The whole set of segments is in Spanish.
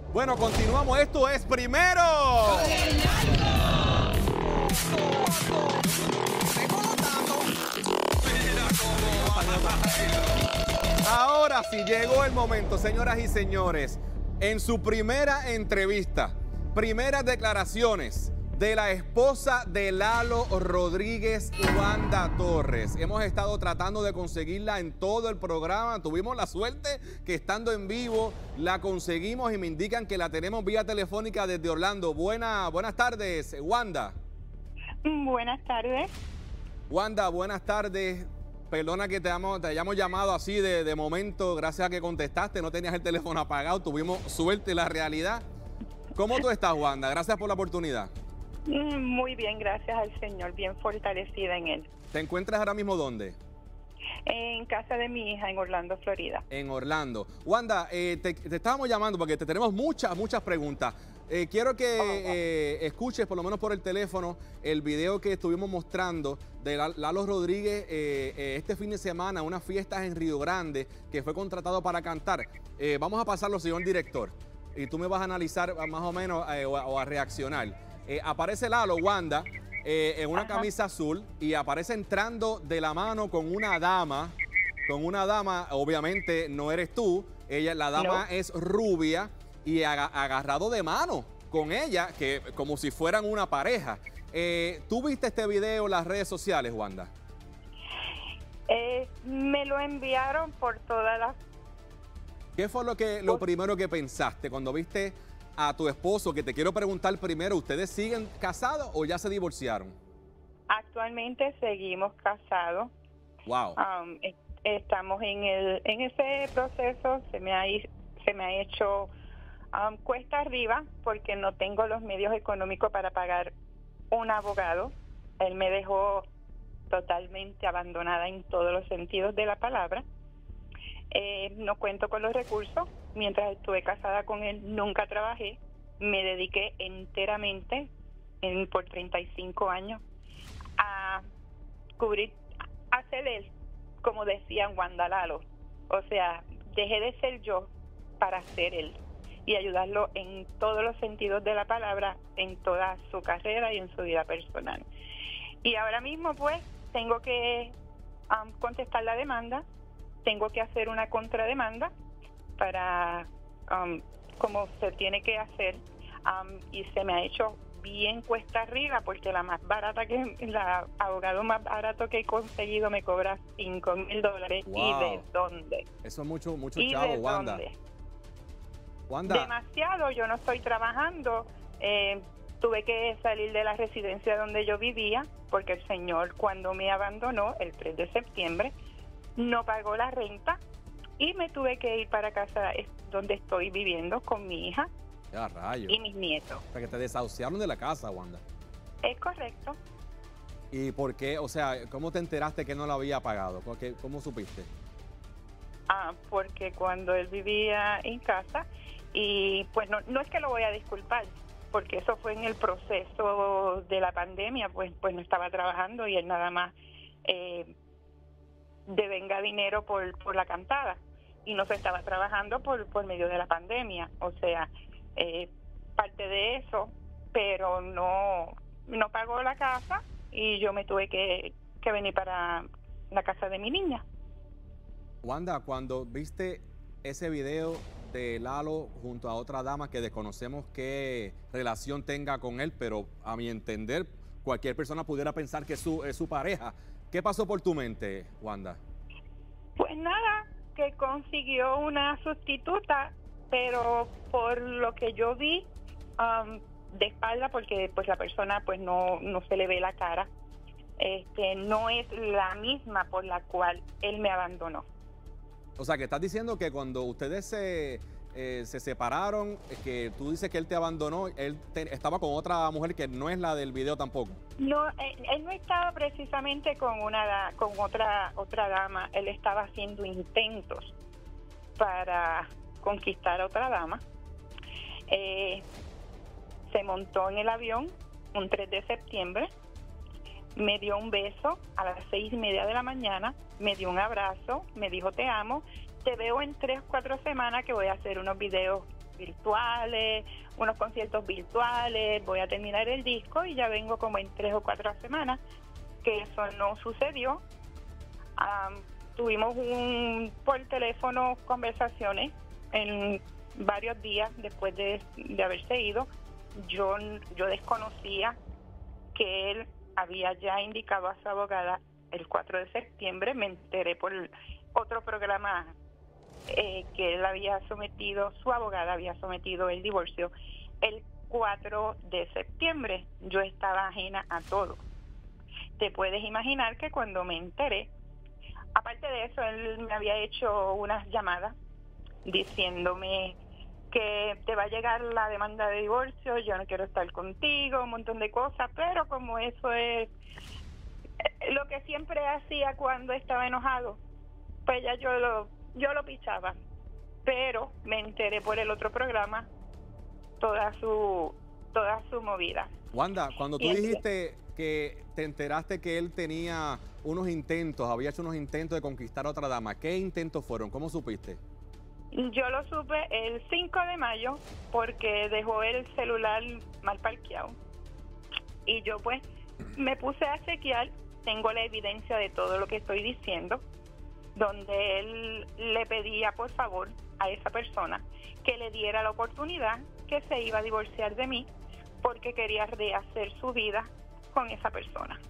Bueno, continuamos. Esto es Primero. Ahora sí llegó el momento, señoras y señores. En su primera entrevista, primeras declaraciones de la esposa de Lalo Rodríguez, Wanda Torres. Hemos estado tratando de conseguirla en todo el programa. Tuvimos la suerte que estando en vivo la conseguimos y me indican que la tenemos vía telefónica desde Orlando. Buenas tardes, Wanda. Buenas tardes. Wanda, buenas tardes. Perdona que te hayamos llamado así de momento, gracias a que contestaste, no tenías el teléfono apagado, tuvimos suerte en la realidad. ¿Cómo tú estás, Wanda? Gracias por la oportunidad. Muy bien, gracias al Señor, bien fortalecida en Él. ¿Te encuentras ahora mismo dónde? En casa de mi hija en Orlando, Florida. En Orlando. Wanda, te estábamos llamando porque te tenemos muchas preguntas. Quiero que escuches, por lo menos por el teléfono, el video que estuvimos mostrando de Lalo Rodríguez este fin de semana, unas fiestas en Río Grande, que fue contratado para cantar. Vamos a pasarlo, señor director, y tú me vas a analizar más o menos o a reaccionar. Aparece Lalo, Wanda, en una camisa azul y aparece entrando de la mano con una dama, obviamente no eres tú, la dama no. Es rubia y agarrado de mano con ella, que como si fueran una pareja. ¿Tú viste este video en las redes sociales, Wanda? Me lo enviaron por todas las... ¿Qué fue lo primero que pensaste cuando viste a tu esposo? Que te quiero preguntar primero, ¿ustedes siguen casados o ya se divorciaron? Actualmente seguimos casados. Wow. Estamos en ese proceso. Se me ha hecho cuesta arriba porque no tengo los medios económicos para pagar un abogado. Él me dejó totalmente abandonada en todos los sentidos de la palabra. No cuento con los recursos. Mientras estuve casada con él, nunca trabajé. Me dediqué enteramente por 35 años a cubrir, a ser él, como decían Wanda Lalo. O sea, dejé de ser yo para ser él y ayudarlo en todos los sentidos de la palabra, en toda su carrera y en su vida personal. Y ahora mismo, pues, tengo que contestar la demanda, tengo que hacer una contrademanda para, como se tiene que hacer, y se me ha hecho bien cuesta arriba porque la abogado más barato que he conseguido me cobra $5,000. Wow. ¿Y de dónde? Eso es mucho ¿Y chavo, de Wanda. dónde? Wanda. Demasiado, yo no estoy trabajando. Tuve que salir de la residencia donde yo vivía porque el señor, cuando me abandonó el 3 de septiembre, no pagó la renta y me tuve que ir para casa donde estoy viviendo con mi hija y mis nietos. O sea, que te desahuciaron de la casa, Wanda. Es correcto. ¿Y por qué? O sea, ¿cómo te enteraste que no la había pagado? ¿Cómo supiste? Porque cuando él vivía en casa, y pues no es que lo voy a disculpar, porque eso fue en el proceso de la pandemia, pues no estaba trabajando y él nada más devenga dinero por la cantada y no se estaba trabajando por medio de la pandemia. O sea, parte de eso, pero no pagó la casa y yo me tuve que venir para la casa de mi niña. Wanda, cuando viste ese video de Lalo junto a otra dama que desconocemos qué relación tenga con él, pero a mi entender cualquier persona pudiera pensar que es su pareja, ¿qué pasó por tu mente, Wanda? Pues nada, que consiguió una sustituta, pero por lo que yo vi de espalda, porque pues la persona pues no se le ve la cara, no es la misma por la cual él me abandonó. O sea, que estás diciendo que cuando ustedes se separaron, que tú dices que él te abandonó, él estaba con otra mujer que no es la del video tampoco. No, él no estaba precisamente con otra dama. Él estaba haciendo intentos para conquistar a otra dama. Se montó en el avión un 3 de septiembre, me dio un beso a las 6:30 de la mañana, me dio un abrazo, me dijo te amo, te veo en 3 o 4 semanas que voy a hacer unos videos virtuales, unos conciertos virtuales, voy a terminar el disco y ya vengo como en 3 o 4 semanas, que eso no sucedió. Tuvimos por teléfono conversaciones en varios días después de haberse ido. Yo desconocía que él había ya indicado a su abogada el 4 de septiembre. Me enteré por otro programa que él había sometido, su abogada había sometido el divorcio el 4 de septiembre. Yo estaba ajena a todo. Te puedes imaginar que cuando me enteré, aparte de eso, él me había hecho unas llamadas diciéndome que te va a llegar la demanda de divorcio, yo no quiero estar contigo, un montón de cosas, pero como eso es lo que siempre hacía cuando estaba enojado, pues ya yo lo pichaba. Pero me enteré por el otro programa toda su movida. Wanda, cuando tú dijiste que te enteraste que él tenía había hecho unos intentos de conquistar a otra dama, ¿qué intentos fueron? ¿Cómo supiste? Yo lo supe el 5 de mayo porque dejó el celular mal parqueado. Y yo pues me puse a chequear, tengo la evidencia de todo lo que estoy diciendo, donde él le pedía por favor a esa persona que le diera la oportunidad, que se iba a divorciar de mí porque quería rehacer su vida con esa persona.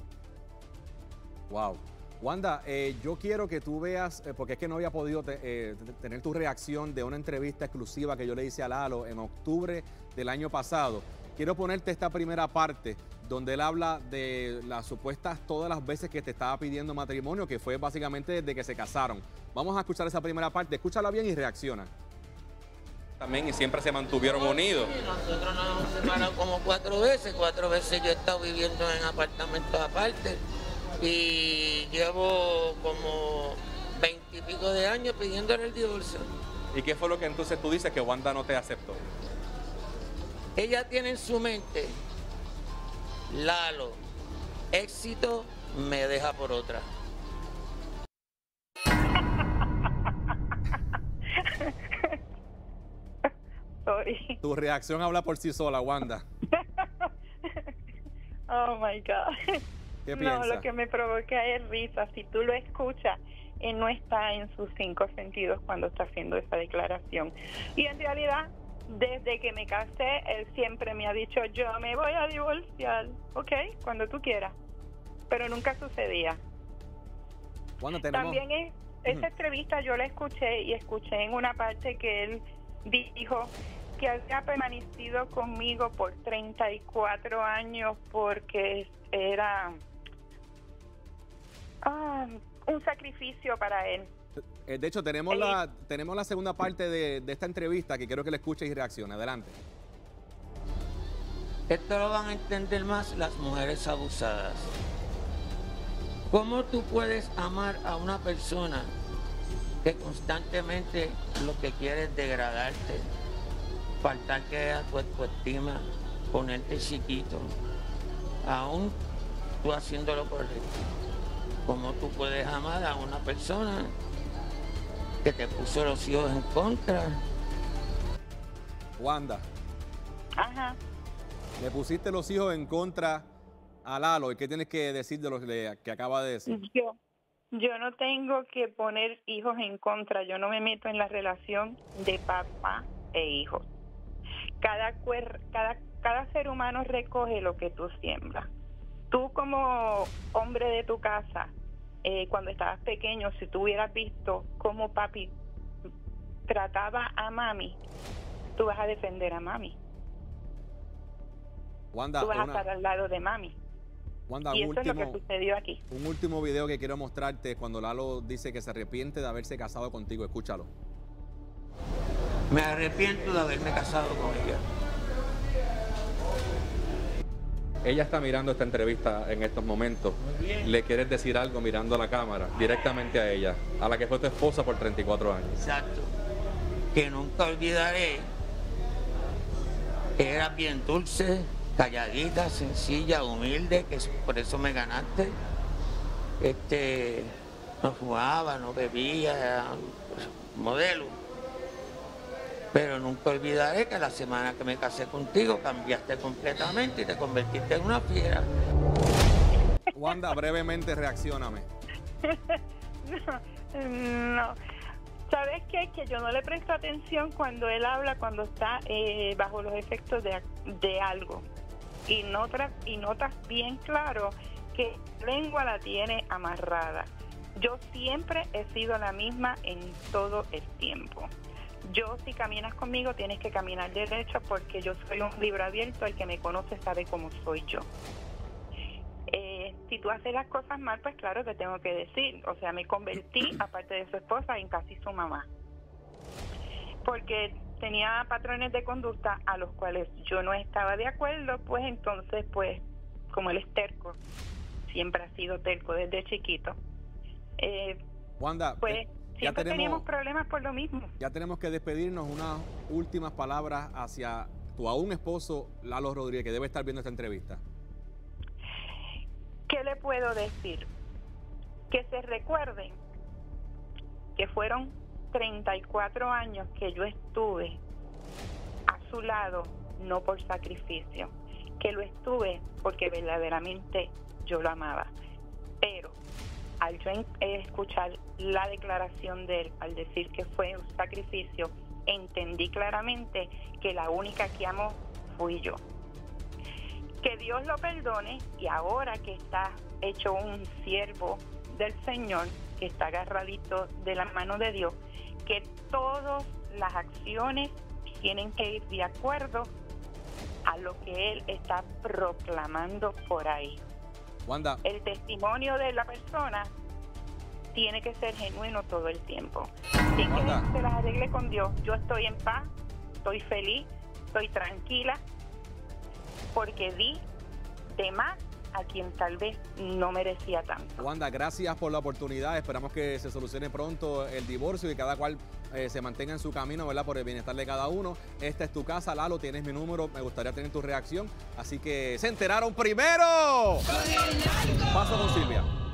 Wow. Wanda, yo quiero que tú veas, porque es que no había podido tener tu reacción de una entrevista exclusiva que yo le hice a Lalo en octubre del año pasado. Quiero ponerte esta primera parte donde él habla de las supuestas todas las veces que te estaba pidiendo matrimonio, que fue básicamente desde que se casaron. Vamos a escuchar esa primera parte, escúchala bien y reacciona. También y siempre se mantuvieron unidos. Nosotros nos hemos separado como 4 veces. 4 veces yo he estado viviendo en apartamentos aparte y llevo como 20 y pico de años pidiéndole el divorcio. ¿Y qué fue lo que entonces tú dices que Wanda no te aceptó? Ella tiene en su mente, Lalo, éxito me deja por otra. Sorry. Tu reacción habla por sí sola, Wanda. Oh my God. ¿Qué No, piensas? lo que me provoca es risa. Si tú lo escuchas, él no está en sus 5 sentidos cuando está haciendo esa declaración. Y en realidad, desde que me casé, él siempre me ha dicho, yo me voy a divorciar, ¿ok? Cuando tú quieras. Pero nunca sucedía. Wanda, tenemos... También esa entrevista yo la escuché y escuché en una parte que él dijo que había permanecido conmigo por 34 años porque era un sacrificio para él. De hecho, tenemos la segunda parte de esta entrevista que quiero que le escuches y reaccione. Adelante. Esto lo van a entender más las mujeres abusadas. ¿Cómo tú puedes amar a una persona que constantemente lo que quiere es degradarte, faltarte a tu autoestima, ponerte chiquito, aún tú haciendo lo correcto? ¿Cómo tú puedes amar a una persona que te puso los hijos en contra? Wanda, Ajá. le pusiste los hijos en contra a Lalo. ¿Y qué tienes que decir de lo que acaba de decir? Yo no tengo que poner hijos en contra. Yo no me meto en la relación de papá e hijos. Cada ser humano recoge lo que tú siembras. Tú como hombre de tu casa, cuando estabas pequeño, si tú hubieras visto cómo papi trataba a mami, tú vas a defender a mami. Wanda, tú vas a estar al lado de mami. Wanda, y eso es lo que sucedió aquí. Un último video que quiero mostrarte es cuando Lalo dice que se arrepiente de haberse casado contigo. Escúchalo. Me arrepiento de haberme casado con ella. Ella está mirando esta entrevista en estos momentos. ¿Le quieres decir algo mirando a la cámara, directamente a ella, a la que fue tu esposa por 34 años? Exacto. Que nunca olvidaré que eras bien dulce, calladita, sencilla, humilde, que por eso me ganaste. No fumaba, no bebía, era modelo. Pero nunca olvidaré que la semana que me casé contigo cambiaste completamente y te convertiste en una fiera. Wanda, brevemente reaccióname. No. ¿Sabes qué? Que yo no le presto atención cuando él habla, cuando está bajo los efectos de algo. Y notas bien claro que la lengua la tiene amarrada. Yo siempre he sido la misma en todo el tiempo. Yo, si caminas conmigo, tienes que caminar derecho porque yo soy un libro abierto. El que me conoce sabe cómo soy yo. Si tú haces las cosas mal, pues claro, te tengo que decir. O sea, me convertí, aparte de su esposa, en casi su mamá. Porque tenía patrones de conducta a los cuales yo no estaba de acuerdo, pues entonces, pues, como él es terco, siempre ha sido terco desde chiquito, Wanda, pues siempre teníamos problemas por lo mismo. Ya tenemos que despedirnos. Unas últimas palabras hacia tu aún esposo, Lalo Rodríguez, que debe estar viendo esta entrevista. ¿Qué le puedo decir? Que se recuerden que fueron 34 años que yo estuve a su lado, no por sacrificio, que lo estuve porque verdaderamente yo lo amaba. Pero al yo escuchar la declaración de él, al decir que fue un sacrificio, entendí claramente que la única que amó fui yo. Que Dios lo perdone, y ahora que está hecho un siervo del Señor, que está agarradito de la mano de Dios, que todas las acciones tienen que ir de acuerdo a lo que Él está proclamando por ahí. Wanda, El testimonio de la persona tiene que ser genuino todo el tiempo. Sin que Wanda, se las arregle con Dios. Yo estoy en paz, estoy feliz, estoy tranquila, porque di de más a quien tal vez no merecía tanto. Wanda, gracias por la oportunidad. Esperamos que se solucione pronto el divorcio y cada cual se mantenga en su camino, ¿verdad? Por el bienestar de cada uno. Esta es tu casa, Lalo, tienes mi número. Me gustaría tener tu reacción. Así que se enteraron primero. Paso con Silvia.